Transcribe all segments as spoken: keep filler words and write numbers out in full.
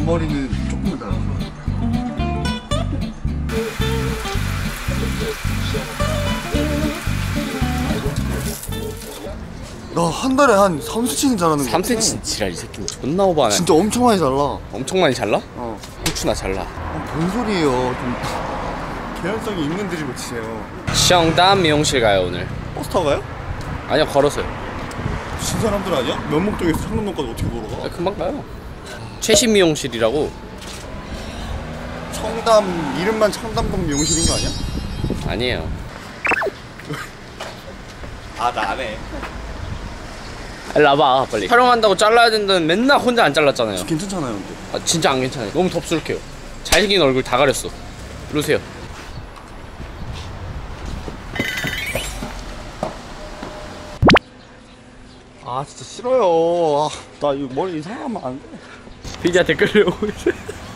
앞머리는 조금 달라. 나 한 달에 한 삼 센티미터는 자라는 거 삼 센티미터 지랄. 이 새끼 존나 오버하네. 진짜 엄청 많이 잘라. 엄청 많이 잘라? 어. 후추나 잘라. 아, 뭔 소리예요. 좀 개연성이 있는 드립을 치세요. 시영담 미용실 가요 오늘. 버스 타고 가요? 아니요, 걸어서요. 진 사람들 아니야? 면목동에서 창동동까지 어떻게 걸어가? 네, 금방 가요. 최신 미용실이라고. 청담 이름만 청담동 미용실인 거 아니야? 아니에요. 아, 나 안 해. 일로 와봐 빨리. 촬영한다고 잘라야 된다는 맨날 혼자 안 잘랐잖아요. 괜찮잖아요 근데. 아 진짜 안 괜찮아요. 너무 덥수룩해요. 잘생긴 얼굴 다 가렸어. 이리 오세요. 아 진짜 싫어요. 아, 나 이거 머리 이상하면 안 돼. 피디한테 끌려오고 있어요.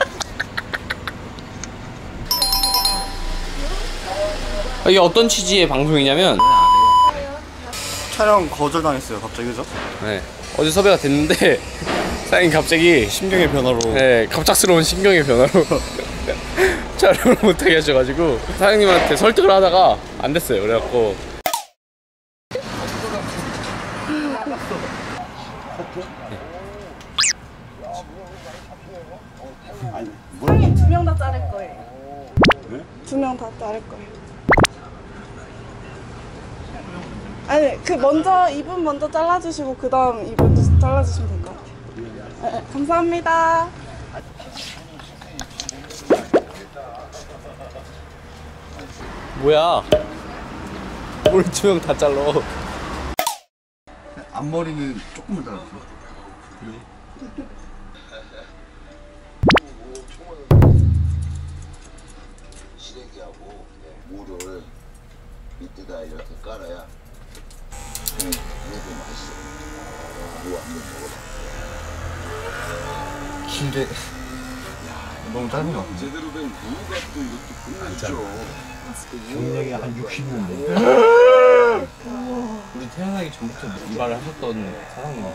이게 어떤 취지의 방송이냐면 촬영 거절당했어요 갑자기. 그죠? 네, 어제 섭외가 됐는데 사장님 갑자기 심경의 변화로. 네, 갑작스러운 심경의 변화로 촬영을 못하게 하셔가지고 사장님한테 설득을 하다가 안 됐어요. 그래갖고 사장님 두 명 다 자를 거예요. 네? 두 명 다 자를 거예요. 아니 그 먼저 이분 먼저 잘라주시고 그 다음 이분 잘라주시면 될 것 같아요. 네, 네, 감사합니다. 뭐야? 뭘 두 명 다 잘라? 앞머리는 조금만 달라. 시래기하고 무를 밑에다 이렇게 깔아야 얘도 맛있어. 무 한번 먹어봐. 긴게 너무 짧은 거 같은데. 제대로 된 무가 또 이것도 끝나죠. 경력이 한 육십 년 돼. 우리 태어나기 전부터 이발을 하셨던 사장님이세요.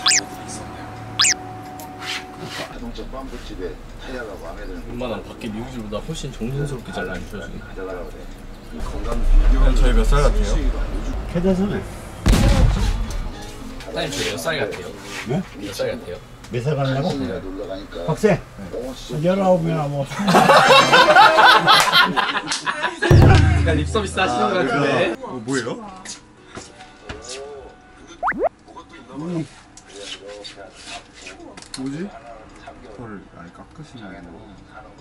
자동차 빵집에 타이어가 마음에 드는 웬만한 밖에 미용실보다 훨씬 정성스럽게 잘라주셔서 가져가라고 그래. 건강 비교. 저희 몇 살 같아요? 캐다서는 사장님 저희 몇 살 같아요? 네? 몇 살 같아요? 몇 살 가려고? 놀러 가니까. 학생 열아홉이나 뭐. 그러니까 립서비스 하시는 것 같은데. 어, 뭐예요? 음. 뭐지? 털을 아예 깎으시는 거.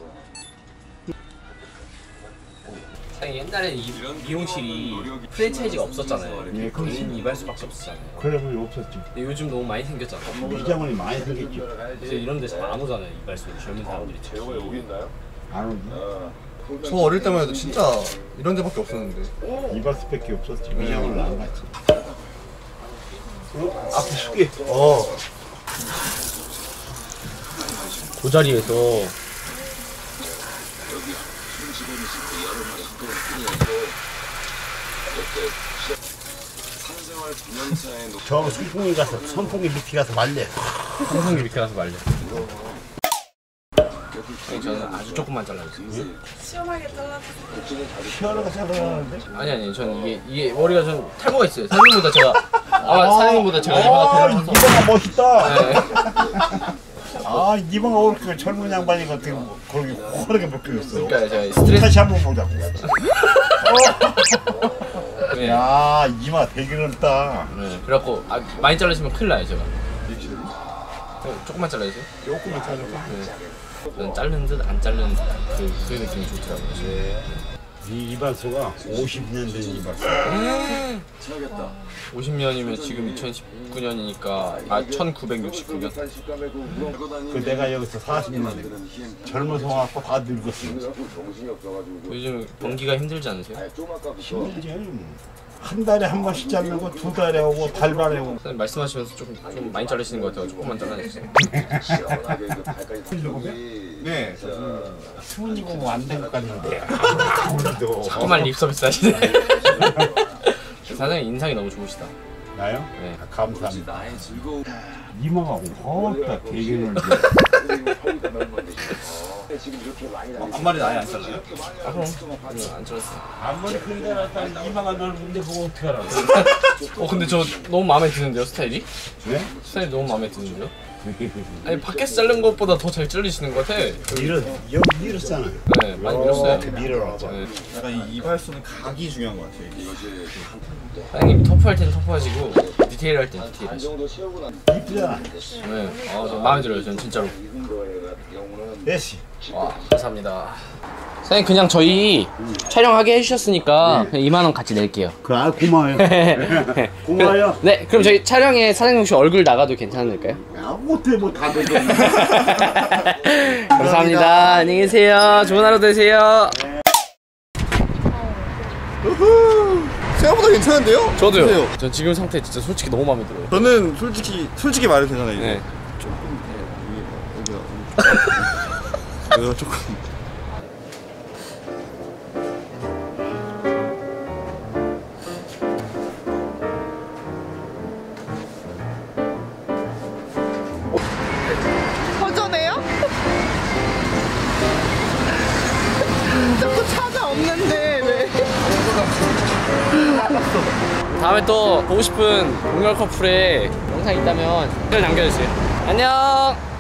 사장님 옛날에 이 미용실이 프랜차이즈가 없었잖아요. 예, 그렇지. 개인 이발소밖에 없었잖아요. 그러면 없었지. 근데 요즘 너무 많이 생겼잖아요. 이장원이 많이 생겼죠. 이제 이런 데 잘 안 오잖아요. 이발소 젊은 사람들이. 안 오지. 저 어릴 때만 해도 진짜 이런 데밖에 없었는데. 이발소밖에 없었지. 이장원을 안 갔지. 앞에 숙이. 어. 그 자리에서 저 선풍기 가서 선풍기 밑에 가서 말려. 선풍기 밑에 가서 말려. 저는 아주 조금만 잘라주세요. 시원하게 잘라주세요. 시원하게 잘라하는데? 아니 아니 저는 이게 이게 머리가 좀 탈모가 있어요. 사장님보다 제가 아마 사장님보다 제가 이마가 아, 더 커서. 이방아 멋있다. 네. 아, 이방아 오르게 젊은 양반이 같은 거 그렇게 호하게 벗겨졌어. 그러니까 제가 스트레스. 다시 한번 보자고. 네. 야, 이마 되게 넓다. 네. 그래갖고 아, 많이 자르시면 큰일 나요 제가. 네, 조금만 잘라주세요. 조금만 잘라봐. 네. 저는 자르는 듯 안 자르는 그, 그 느낌이 좋더라고요. 네. 이 이발소가 오십 년 된 이발소. 오십 년이면 지금 이천십구 년이니까 아 천구백육십구 년. 그 내가 여기서 사십 년 된. 젊어서 와갖고 다 늙었어. 요즘 경기가 힘들지 않으세요? 힘들지. 한 달에 한 번씩 자르고 두 달에 오고 달발에 오고. 선생님 말씀하시면서 조금 좀 많이 자르시는 것 같아요. 조금만 잘라주세요. 네. 수은이고 뭐 안 된 것 같는데. 우리도. 조금만 립 서비스 하시네. 사장님 인상이 너무 좋으시다. 나요? 네. 아, 감사합니다. 이마가 훨다 되게 넓어. 앞머리 아예 안 잘라요? 아 그럼 안 잘랐어. 앞머리 큰데 놨다 이만한 넓은데 그거 어떻게 알아? 어 근데 저 너무 마음에 드는데요 스타일이? 왜? 스타일이 너무 마음에 드는데요? 아니 밖에서 자른 것보다 더 잘 잘리시는 것 같아. 밀어 여기 밀었잖아. 네 많이 밀었어요. 이렇게 밀어놨잖아. 네. 약간 이 이발소는 각이 중요한 것 같아요. 이게. 사장님 터프할 땐 터프하시고 디테일 할 땐 디테일 하시고. 이쁘잖아. 네. 아, 저 마음에 들어요. 전 진짜로. 예시. 와, 감사합니다. 사장님 그냥 저희 촬영하게 해주셨으니까 그냥 이만 원 같이 낼게요. 그 아 고마워요. 고마워요. 네, 그럼 저희 촬영에 사장님 혹시 얼굴 나가도 괜찮을까요? 야 못해 뭐다 되겠네. 감사합니다. 안녕히 계세요. 좋은 하루 되세요. 생각보다 괜찮은데요? 저도요. 보세요. 전 지금 상태 진짜 솔직히 너무 마음에 들어요. 저는 솔직히 솔직히 말해도 되잖아요. 네. 여기가 여기가 조금 허전해요? 자꾸 차가 없는데 왜? 다음에 또 보고 싶은 동열 커플의 영상 있다면 댓글 남겨주세요. 안녕.